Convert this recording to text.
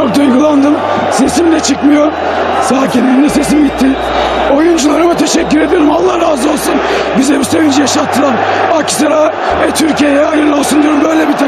Çok duygulandım. Sesim de çıkmıyor. Sakinliğimle sesim gitti. Oyuncularıma teşekkür ederim. Allah razı olsun. Bize bu sevinci yaşattılar. Akhisar'a, Türkiye'ye hayırlı olsun diyorum. Böyle bir